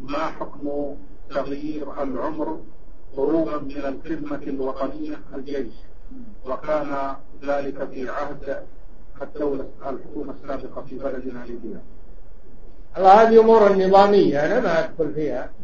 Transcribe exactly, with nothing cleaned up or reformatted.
ما حكم تغيير العمر هروبا من الخدمة الوطنية الجيش، وكان ذلك في عهد الدولة الحكومة السابقة في بلدنا ليبيا؟ هذه أمور النظامية أنا ما أدخل فيها،